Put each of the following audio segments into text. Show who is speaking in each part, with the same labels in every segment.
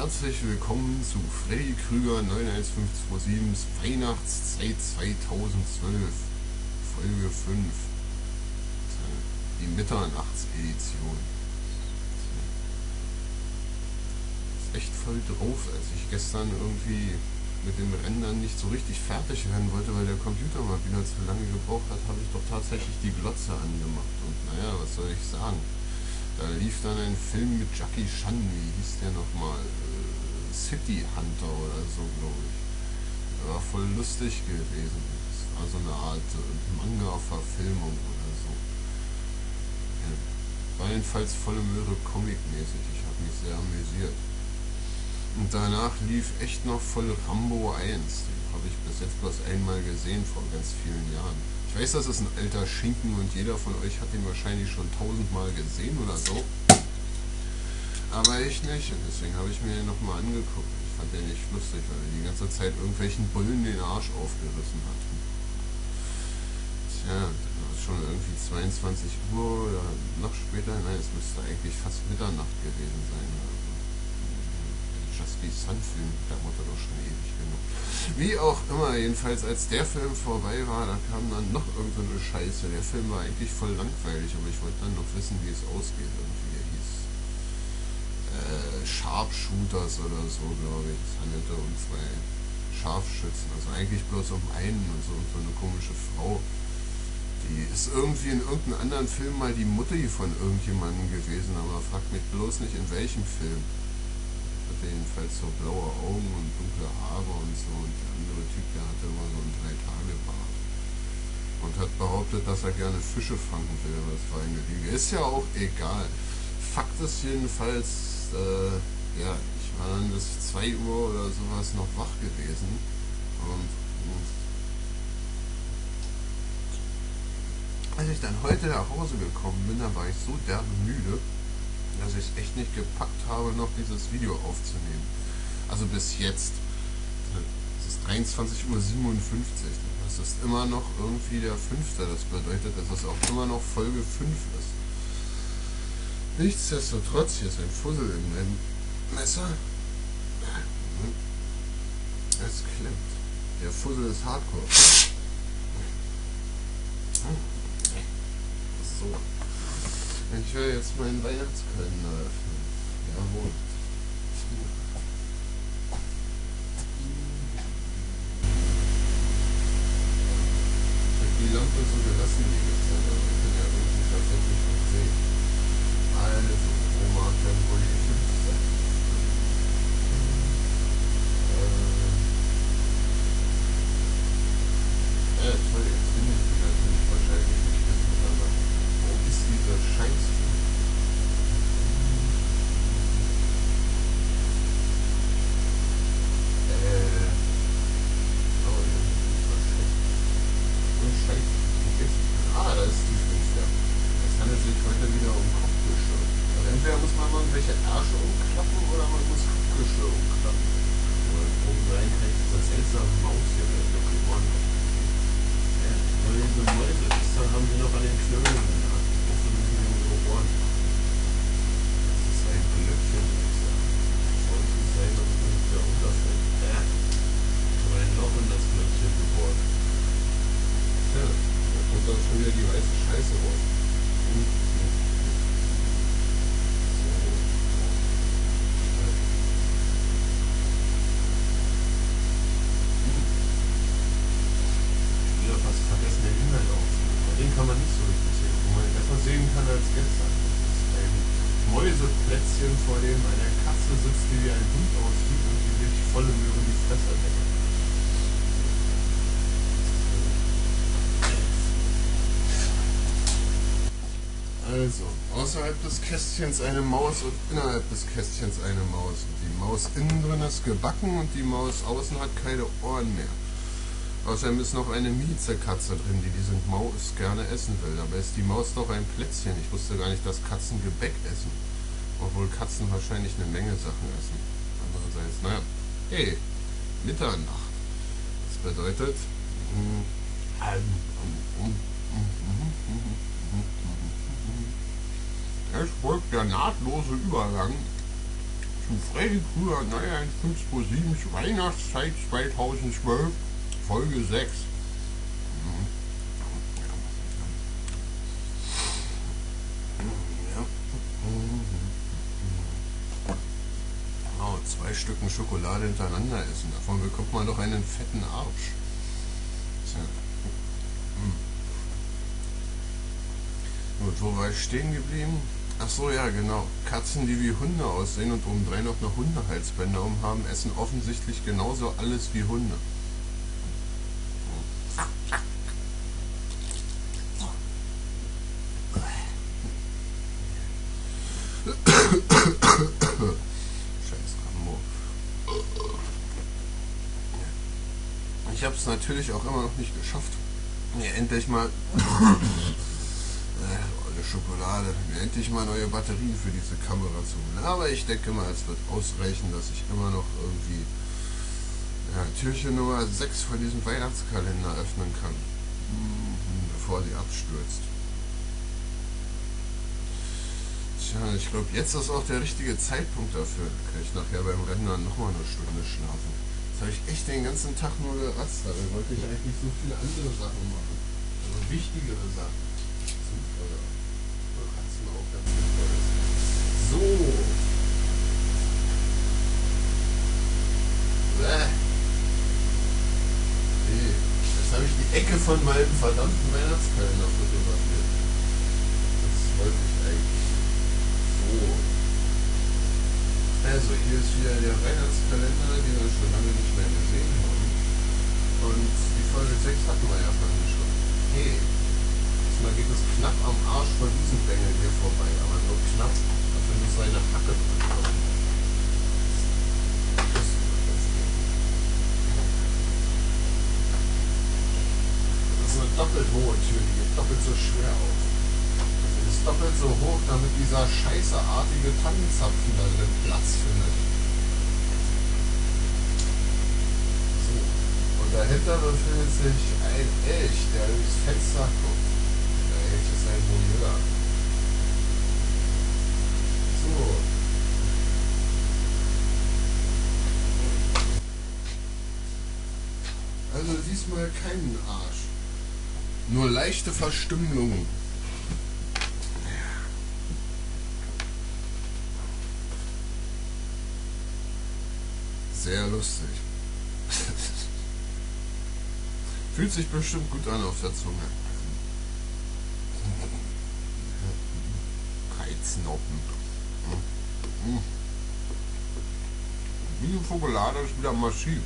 Speaker 1: herzlich willkommen zu Freddy Krüger 91527's Weihnachtszeit 2012, Folge 5, die Mitternachtsedition. Ist echt voll drauf, als ich gestern irgendwie mit dem Rendern nicht so richtig fertig werden wollte, weil der Computer mal wieder zu lange gebraucht hat, habe ich doch tatsächlich die Glotze angemacht. Und naja, was soll ich sagen? Da lief dann ein Film mit Jackie Chan, wie hieß der nochmal? City Hunter oder so, glaube ich. Der war voll lustig gewesen. Das war so eine Art Manga-Verfilmung oder so. Ja, war jedenfalls volle Möhre Comic-mäßig. Ich habe mich sehr amüsiert. Und danach lief echt noch voll Rambo 1. Den habe ich bis jetzt bloß einmal gesehen, vor ganz vielen Jahren. Ich weiß, das ist ein alter Schinken und jeder von euch hat ihn wahrscheinlich schon 1000-mal gesehen oder so. Aber ich nicht, und deswegen habe ich mir den nochmal angeguckt. Ich fand den nicht lustig, weil er die ganze Zeit irgendwelchen Bullen den Arsch aufgerissen hat. Tja, das ist schon irgendwie 22 Uhr oder noch später. Nein, es müsste eigentlich fast Mitternacht gewesen sein. Just Be Sun-Film, der Mutter doch schon ewig genug. Wie auch immer, jedenfalls als der Film vorbei war, da kam dann noch irgendeine Scheiße. Der Film war eigentlich voll langweilig, aber ich wollte dann noch wissen, wie es ausgeht. Irgendwie, der hieß Sharpshooters oder so, glaube ich. Es handelte um zwei Scharfschützen, also eigentlich bloß um einen und so eine komische Frau. Die ist irgendwie in irgendeinem anderen Film mal die Mutti von irgendjemandem gewesen, aber fragt mich bloß nicht in welchem Film. Hatte jedenfalls so blaue Augen und dunkle Haare und so, und der andere Typ, der hatte immer so einen 3-Tage-Bart und hat behauptet, dass er gerne Fische fangen will, aber das war eine Lüge. Ist ja auch egal. Fakt ist jedenfalls, ja, ich war dann bis 2 Uhr oder sowas noch wach gewesen und als ich dann heute nach Hause gekommen bin, da war ich so derbe müde, dass ich es echt nicht gepackt habe, noch dieses Video aufzunehmen. Also bis jetzt. Es ist 23:57 Uhr. Das ist immer noch irgendwie der 5. Das bedeutet, dass es auch immer noch Folge 5 ist. Nichtsdestotrotz, hier ist ein Fussel in meinem Messer. Es klemmt. Der Fussel ist hardcore. So. Ich will jetzt meinen Weihnachtskalender öffnen. Jawohl. Ich habe die Lampe so gelassen die ganze Zeit, aber ich bin ja irgendwie tatsächlich nicht sehen. Also, wo mag denn wohl die 5 sein? Toll, jetzt finde ich die natürlich wahrscheinlich nicht bis Mitternacht. Wo ist dieser Scheiß? Da ist die 5. Es handelt sich heute wieder um Kopfgeschirr. Also entweder muss man irgendwelche Ärsche umklappen oder man muss Kopfgeschirr umklappen. Oder oben rein kriegt das seltsame Maus hier mit der Ohren. Weil diese Mäuse, das haben sie noch an den Knödeln. Wofür müssen wir unsere Ohren? Das ist ein Glöckchen, würde ich sagen. Sollte sein, dass es nicht wieder runterfällt. Aber ein Loch in das Glöckchen gebohrt. Tja, da kommt dann schon wieder die weiße Scheiße raus. Den kann man nicht so richtig sehen, wo man besser sehen kann als gestern. Das ist ein Mäuseplätzchen, vor dem eine Katze sitzt, die wie ein Hund aussieht und die sich volle Möhre die Fresse leckt. Also, außerhalb des Kästchens eine Maus und innerhalb des Kästchens eine Maus. Und die Maus innen drin ist gebacken und die Maus außen hat keine Ohren mehr. Außerdem ist noch eine Miezekatze drin, die diese Maus gerne essen will. Dabei ist die Maus doch ein Plätzchen. Ich wusste gar nicht, dass Katzen Gebäck essen. Obwohl Katzen wahrscheinlich eine Menge Sachen essen. Andererseits, naja, hey, Mitternacht. Das bedeutet, es folgt der nahtlose Übergang zu Freddy Krüger 91527 Weihnachtszeit 2012, Folge 6. Ja. Oh, 2 Stücken Schokolade hintereinander essen. Davon bekommt man doch einen fetten Arsch. Tja. Gut, wo war ich stehen geblieben? Ach so, ja, genau. Katzen, die wie Hunde aussehen und obendrein noch eine Hundehalsbänder umhaben, essen offensichtlich genauso alles wie Hunde. Scheiß Rambo. Ich habe es natürlich auch immer noch nicht geschafft, mir endlich mal Schokolade, mir endlich mal neue Batterien für diese Kamera zu holen. Aber ich denke mal, es wird ausreichen, dass ich immer noch irgendwie Türchen Nummer 6 von diesem Weihnachtskalender öffnen kann, bevor sie abstürzt. Tja, ich glaube, jetzt ist auch der richtige Zeitpunkt dafür. Da kann ich nachher beim Rennen dann nochmal eine Stunde schlafen. Jetzt habe ich echt den ganzen Tag nur geratzt. Da wollte ich eigentlich so viele andere Sachen machen. Also wichtigere Sachen. So. Jetzt habe ich die Ecke von meinem verdammten Weihnachtskalender fotografiert. Das wollte ich eigentlich. So. Also hier ist wieder der Weihnachtskalender, den wir schon lange nicht mehr gesehen haben. Und die Folge 6 hatten wir ja vorhin schon. Hey. Diesmal geht es knapp am Arsch von diesem Bengel hier vorbei, aber nur knapp, dafür muss seine Hacke drankommen. Das ist eine doppelt hohe Tür, die geht doppelt so schwer auf. Die ist doppelt so hoch, damit dieser scheißeartige Tannenzapfen da drin Platz findet. So. Und dahinter befindet sich ein Elch, der durchs Fenster guckt. Elch ist ein Voyeur. So. Also diesmal keinen Arsch. Nur leichte Verstümmelungen. Sehr lustig. Fühlt sich bestimmt gut an auf der Zunge. Reiznoppen. Diese Schokolade ist wieder massiv.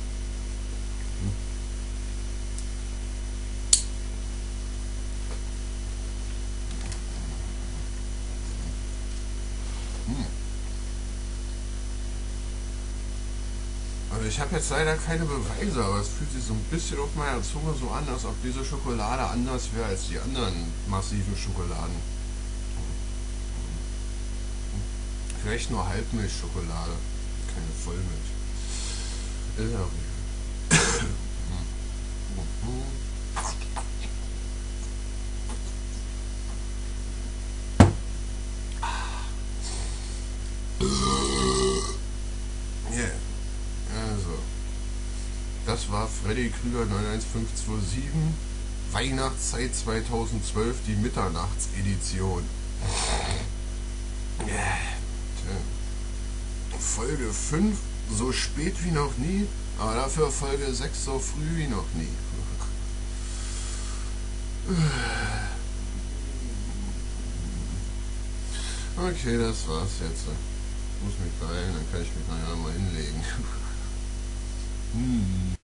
Speaker 1: Also ich habe jetzt leider keine Beweise, aber es fühlt sich so ein bisschen auf meiner Zunge so an, als ob diese Schokolade anders wäre als die anderen massiven Schokoladen. Vielleicht nur Halbmilchschokolade, keine Vollmilch. Ist ja auch nicht. Yeah. Also, das war Freddy Krüger 91527, Weihnachtszeit 2012, die Mitternachtsedition. Folge 5 so spät wie noch nie, aber dafür Folge 6 so früh wie noch nie. Okay, das war's jetzt. Ich muss mich beeilen, dann kann ich mich nachher mal hinlegen.